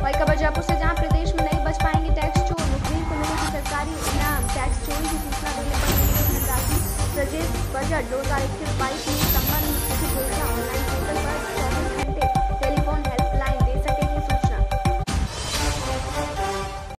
वही खबर जयपुर से, जहां प्रदेश में नहीं बच पाएंगे टैक्स चोर, मुखबिर को मिलेगी सरकारी इनाम। टैक्स चोरी की सूचना देने पर मिलेगी धनराशि। प्रदेश बजट 2021-22 में